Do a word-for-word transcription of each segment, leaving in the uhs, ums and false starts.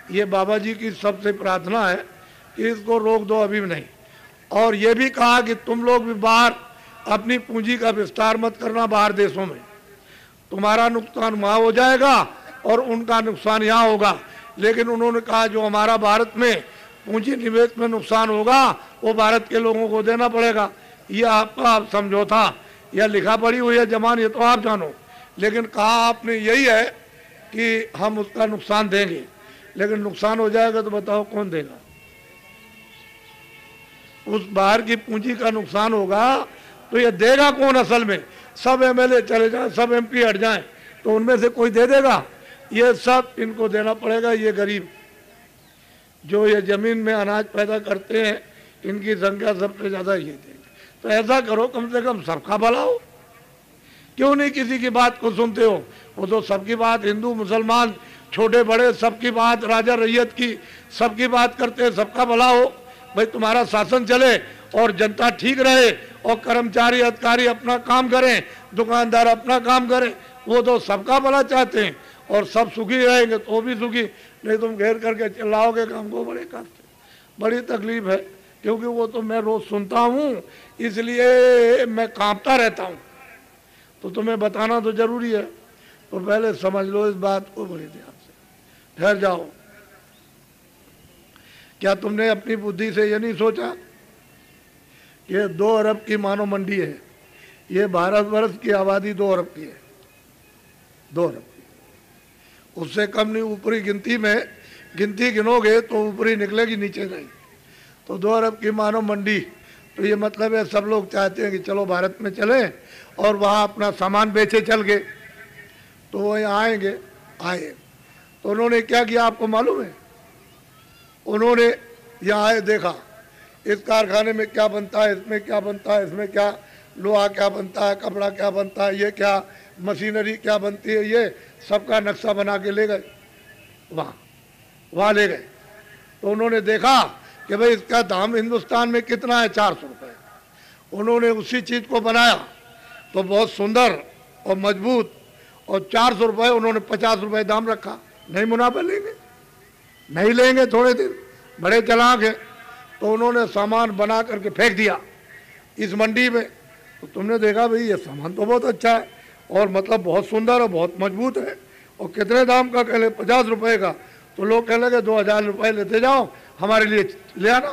ये बाबा जी की सबसे प्रार्थना है कि इसको रोक दो, अभी भी नहीं। और ये भी कहा कि तुम लोग भी बाहर अपनी पूंजी का विस्तार मत करना बाहर देशों में, तुम्हारा नुकसान वहाँ हो जाएगा और उनका नुकसान यहाँ होगा। लेकिन उन्होंने कहा जो हमारा भारत में पूंजी निवेश में नुकसान होगा वो भारत के लोगों को देना पड़ेगा। ये आपका आप समझौता या लिखा पड़ी हुई है जमान, ये तो आप जानो, लेकिन कहा आपने यही है कि हम उसका नुकसान देंगे। लेकिन नुकसान हो जाएगा तो बताओ कौन देगा? उस बाहर की पूंजी का नुकसान होगा तो ये देगा कौन? असल में सब एमएलए चले जाएं, सब एमपी हट जाएं, तो उनमें से कोई दे देगा? ये सब इनको देना पड़ेगा। ये गरीब जो ये जमीन में अनाज पैदा करते हैं, इनकी संख्या सबसे ज्यादा ये देंगे। तो ऐसा करो, कम से कम सबका भला हो। क्यों नहीं किसी की बात को सुनते हो? वो तो सबकी बात, हिंदू मुसलमान छोटे बड़े सबकी बात, राजा रैयत की सबकी बात करते हैं, सबका भला हो। भाई तुम्हारा शासन चले और जनता ठीक रहे और कर्मचारी अधिकारी अपना काम करें, दुकानदार अपना काम करें, वो तो सबका भला चाहते हैं और सब सुखी रहेंगे तो भी सुखी। नहीं तुम घेर करके चिल्लाओगे काम को बड़े करते, बड़ी तकलीफ है। क्योंकि वो तो मैं रोज सुनता हूँ, इसलिए मैं कांपता रहता हूँ, तो तुम्हें बताना तो जरूरी है। तो पहले समझ लो इस बात को बड़ी ध्यान से, ठहर जाओ। क्या तुमने अपनी बुद्धि से ये नहीं सोचा कि दो अरब की मानव मंडी है? ये भारतवर्ष की आबादी दो अरब की है, दो अरब की, उससे कम नहीं। ऊपरी गिनती में गिनती गिनोगे तो ऊपरी निकलेगी, नीचे नहीं। तो दो अरब की मानव मंडी, तो ये मतलब है सब लोग चाहते हैं कि चलो भारत में चलें और वहाँ अपना सामान बेचे चल गए, तो वो यहाँ आएंगे। आए तो उन्होंने क्या किया आपको मालूम है? उन्होंने यहाँ आए, देखा इस कारखाने में क्या बनता है, इसमें क्या बनता है, इसमें क्या लोहा क्या बनता है, कपड़ा क्या बनता है, ये क्या मशीनरी क्या बनती है, ये सबका नक्शा बना के ले गए वहाँ वहाँ ले गए। तो उन्होंने देखा कि भाई इसका दाम हिंदुस्तान में कितना है, चार सौ रुपये। उन्होंने उसी चीज़ को बनाया तो बहुत सुंदर और मजबूत, और चार सौ रुपये उन्होंने पचास रुपये दाम रखा। नहीं मुनाफा लेंगे, नहीं लेंगे थोड़े दिन, बड़े चालाक हैं। तो उन्होंने सामान बना करके फेंक दिया इस मंडी में। तो तुमने देखा भाई ये सामान तो बहुत अच्छा है और मतलब बहुत सुंदर और बहुत मजबूत है, और कितने दाम का? कह ले पचास रुपये का। तो लोग कह लगे दो हजार रुपये लेते जाओ, हमारे लिए ले आना,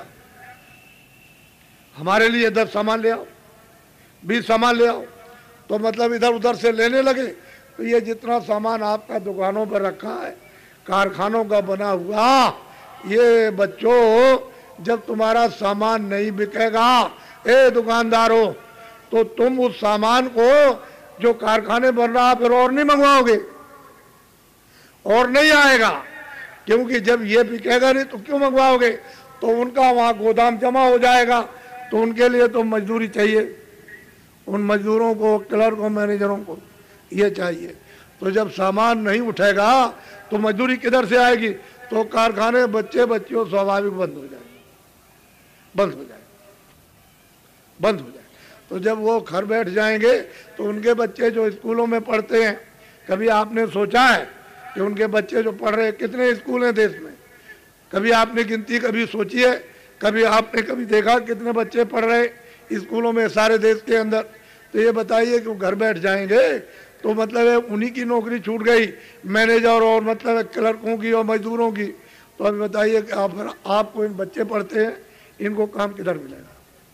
हमारे लिए दस सामान ले आओ, बीस सामान ले आओ। तो मतलब इधर उधर से लेने लगे। तो ये जितना सामान आपका दुकानों पर रखा है, कारखानों का बना हुआ, ये बच्चों जब तुम्हारा सामान नहीं बिकेगा ए दुकानदारों, तो तुम उस सामान को जो कारखाने बन रहा फिर और नहीं मंगवाओगे, और नहीं आएगा। क्योंकि जब ये बिकेगा नहीं तो क्यों मंगवाओगे? तो उनका वहाँ गोदाम जमा हो जाएगा, तो उनके लिए तो मजदूरी चाहिए, उन मजदूरों को, क्लर्कों, मैनेजरों को ये चाहिए। तो जब सामान नहीं उठेगा तो मजदूरी किधर से आएगी? तो कारखाने बच्चे बच्चियों स्वाभाविक बंद हो जाए, बंद हो जाए, बंद हो जाए। तो जब वो घर बैठ जाएंगे तो उनके बच्चे जो स्कूलों में पढ़ते हैं, कभी आपने सोचा है कि उनके बच्चे जो पढ़ रहे हैं, कितने स्कूल हैं देश में? कभी आपने गिनती कभी सोची है? कभी आपने कभी देखा कितने बच्चे पढ़ रहे स्कूलों में सारे देश के अंदर? तो ये बताइए कि वो घर बैठ जाएंगे तो मतलब है उन्हीं की नौकरी छूट गई, मैनेजर और मतलब क्लर्कों की और मजदूरों की। तो अभी बताइए कि आप आपको इन बच्चे पढ़ते हैं, इनको काम किधर मिलेगा?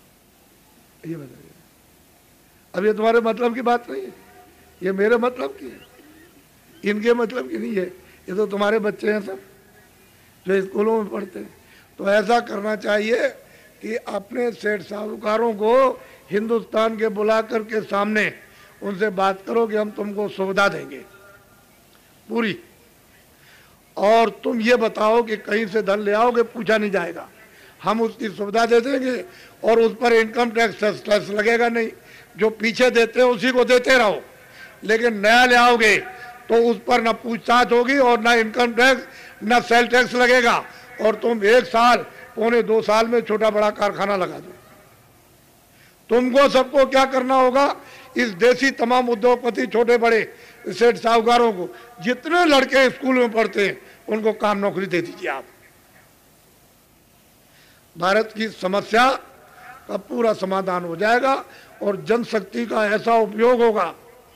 ये बताइए। अब ये तुम्हारे मतलब की बात नहीं है, ये मेरे मतलब की है, इनके मतलब की नहीं है। ये तो तुम्हारे बच्चे हैं सब जो स्कूलों में पढ़ते हैं। तो ऐसा करना चाहिए कि अपने सेठ साहूकारों को हिंदुस्तान के बुला करके सामने उनसे बात करो कि हम तुमको सुविधा देंगे पूरी, और तुम ये बताओ कि कहीं से धन ले आओगे, पूछा नहीं जाएगा, हम उसकी सुविधा दे देंगे और उस पर इनकम टैक्स टैक्स लगेगा नहीं। जो पीछे देते हैं उसी को देते रहो, लेकिन नया ले आओगे तो उस पर न पूछताछ होगी और न इनकम टैक्स न सेल टैक्स लगेगा, और तुम एक साल पौने दो साल में छोटा बड़ा कारखाना लगा दो। तुमको सबको क्या करना होगा? इस देसी तमाम उद्योगपति छोटे बड़े सेठ साहूकारों को, जितने लड़के स्कूल में पढ़ते हैं उनको काम नौकरी दे दीजिए आप। भारत की समस्या का पूरा समाधान हो जाएगा और जनशक्ति का ऐसा उपयोग होगा।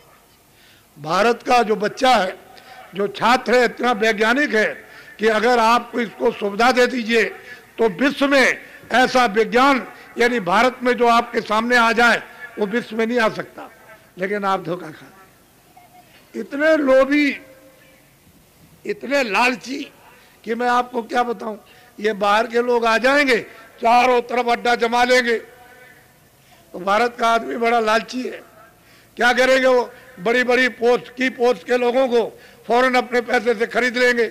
भारत का जो बच्चा है, जो छात्र है, इतना वैज्ञानिक है कि अगर आप इसको सुविधा दे दीजिए तो विश्व में ऐसा विज्ञान यानी भारत में जो आपके सामने आ जाए वो विश्व में नहीं आ सकता। लेकिन आप धोखा खा रहे, इतने लोभी, इतने लालची कि मैं आपको क्या बताऊं। ये बाहर के लोग आ जाएंगे, चारों तरफ अड्डा जमा लेंगे। तो भारत का आदमी बड़ा लालची है, क्या करेंगे वो, बड़ी बड़ी पोस्ट की पोस्ट के लोगों को फौरन अपने पैसे से खरीद लेंगे।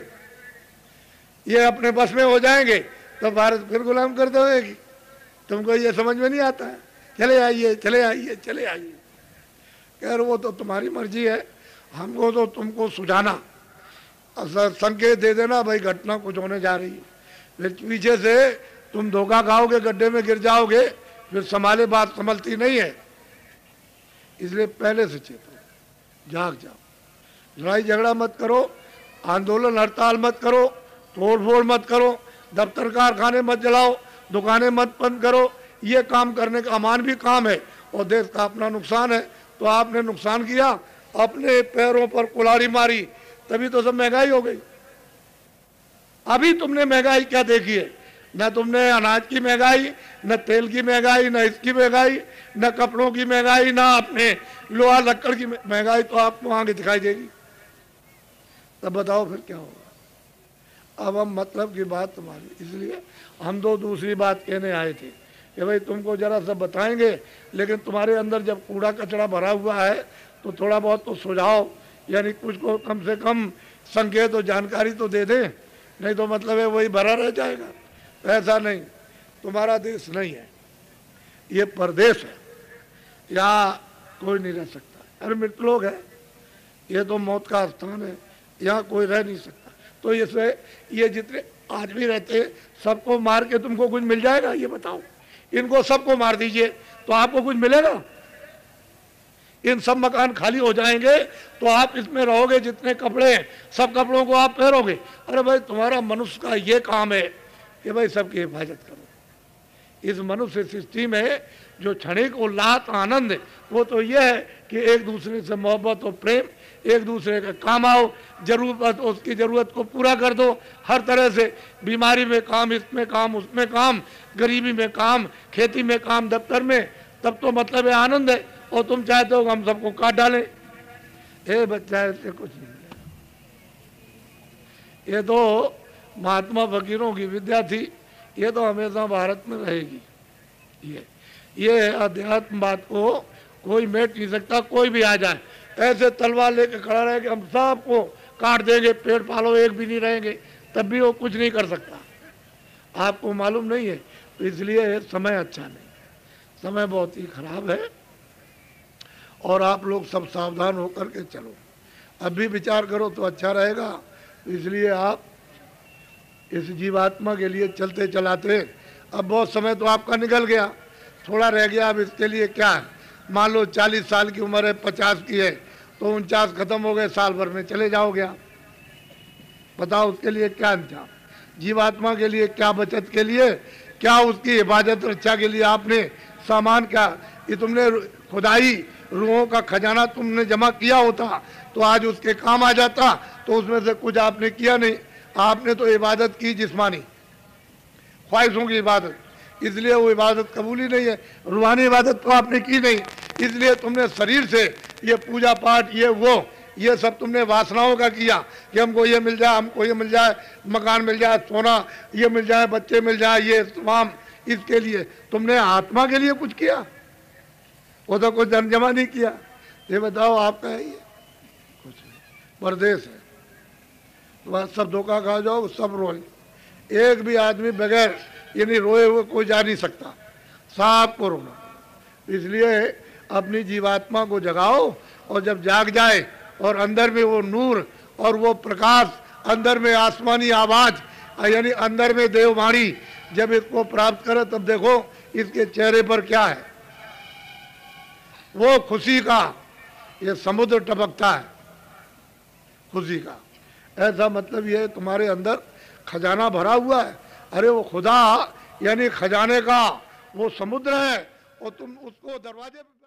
ये अपने बस में हो जाएंगे तो भारत फिर गुलाम कर देगी। तुमको ये समझ में नहीं आता है, चले आइए चले आइए चले आइए। कह रहे वो तो तुम्हारी मर्जी है, हमको तो तुमको सुझाना, संकेत दे देना भाई घटना कुछ होने जा रही है, फिर पीछे से तुम धोखा खाओगे, गड्ढे में गिर जाओगे, फिर संभाले बात संभलती नहीं है। इसलिए पहले से चेतो, जाग जाओ, लड़ाई झगड़ा मत करो, आंदोलन हड़ताल मत करो, तोड़ फोड़ मत करो, दफ्तर कारखाने मत जलाओ, दुकानें मत बंद करो। ये काम करने का अमान भी काम है और देश का अपना नुकसान है। तो आपने नुकसान किया, अपने पैरों पर कुल्हाड़ी मारी, तभी तो सब महंगाई हो गई। अभी तुमने महंगाई क्या देखी है? न तुमने अनाज की महंगाई, न तेल की महंगाई, न इसकी महंगाई, न कपड़ों की महंगाई, न अपने लोहा लक्कड़ की महंगाई। तो आपको आगे दिखाई देगी, तब बताओ फिर क्या होगा। अब हम मतलब की बात तुम्हारी, इसलिए हम दो दूसरी बात कहने आए थे कि भाई तुमको जरा सा बताएंगे, लेकिन तुम्हारे अंदर जब कूड़ा कचरा भरा हुआ है तो थोड़ा बहुत तो सुझाव यानी कुछ को कम से कम संकेत और जानकारी तो दे दें, नहीं तो मतलब है वही भरा रह जाएगा। ऐसा नहीं, तुम्हारा देश नहीं है, ये परदेश है, यहाँ कोई नहीं रह सकता। अरे मृत लोग है, ये तो मौत का स्थान है, यहाँ कोई रह नहीं सकता। तो इससे ये जितने आदमी रहते हैं सबको मार के तुमको कुछ मिल जाएगा? ये बताओ, इनको सबको मार दीजिए तो आपको कुछ मिलेगा? इन सब मकान खाली हो जाएंगे तो आप इसमें रहोगे, जितने कपड़े हैं सब कपड़ों को आप पहनोगे। अरे भाई तुम्हारा मनुष्य का ये काम है कि भाई सबकी हिफाजत करो। इस मनुष्य सृष्टि में जो क्षणिक उल्लास आनंद है वो तो ये है कि एक दूसरे से मोहब्बत और प्रेम, एक दूसरे के काम आओ, जरूरत उसकी ज़रूरत को पूरा कर दो, हर तरह से, बीमारी में काम, इसमें काम, उसमें काम, गरीबी में काम, खेती में काम, दफ्तर में, तब तो मतलब है आनंद है। और तुम चाहते हो हम सबको काट डालें। ए बच्चा ऐसे कुछ नहीं, ये तो महात्मा फकीरों की विद्या थी, ये तो हमेशा भारत में रहेगी। ये ये अध्यात्म बात को कोई मेट नहीं सकता, कोई भी आ जाए ऐसे तलवार लेके खड़ा रहे कि हम सबको काट देंगे, पेड़ पालो एक भी नहीं रहेंगे, तब भी वो कुछ नहीं कर सकता। आपको मालूम नहीं है, तो इसलिए समय अच्छा नहीं, समय बहुत ही खराब है और आप लोग सब सावधान होकर के चलो। अभी विचार करो तो अच्छा रहेगा। इसलिए आप इस जीवात्मा के लिए चलते चलाते, अब बहुत समय तो आपका निकल गया, थोड़ा रह गया। अब इसके लिए क्या है, मान लो चालीस साल की उम्र है, पचास की है, तो उनचास खत्म हो गए, साल भर में चले जाओगे आप। बताओ उसके लिए क्या इंतजाम, जीवात्मा के लिए क्या बचत के लिए, क्या उसकी हिफाजत रक्षा के लिए आपने सामान, क्या ये तुमने खुदाई रूहों का खजाना तुमने जमा किया होता तो आज उसके काम आ जाता। तो उसमें से कुछ आपने किया नहीं, आपने तो इबादत की जिस्मानी ख्वाहिशों की इबादत, इसलिए वो इबादत कबूल ही नहीं है। रूहानी इबादत तो आपने की नहीं, इसलिए तुमने शरीर से ये पूजा पाठ, ये वो, ये सब तुमने वासनाओं का किया कि हमको ये मिल जाए, हमको ये मिल जाए, मकान मिल जाए, सोना ये मिल जाए, बच्चे मिल जाए, ये तमाम, इसके लिए तुमने आत्मा के लिए कुछ किया? वो तो कुछ धन जमा नहीं किया। ये बताओ आपका है ये कुछ नहीं, परदेश है, तो सब धोखा खा जाओ, सब रोए। एक भी आदमी बगैर यानी रोए हुए कोई जा नहीं सकता, सबको रोना। इसलिए अपनी जीवात्मा को जगाओ और जब जाग जाए और अंदर में वो नूर और वो प्रकाश, अंदर में आसमानी आवाज यानी अंदर में देववाणी जब इसको प्राप्त करे तब देखो इसके चेहरे पर क्या है, वो खुशी का ये समुद्र टपकता है, खुशी का। ऐसा मतलब ये तुम्हारे अंदर खजाना भरा हुआ है। अरे वो खुदा यानी खजाने का वो समुद्र है और तुम उसको दरवाजे